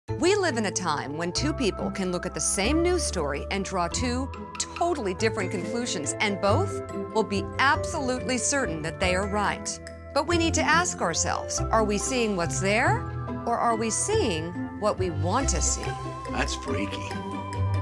We live in a time when two people can look at the same news story and draw two totally different conclusions, and both will be absolutely certain that they are right. But we need to ask ourselves, are we seeing what's there, or are we seeing what we want to see? That's freaky.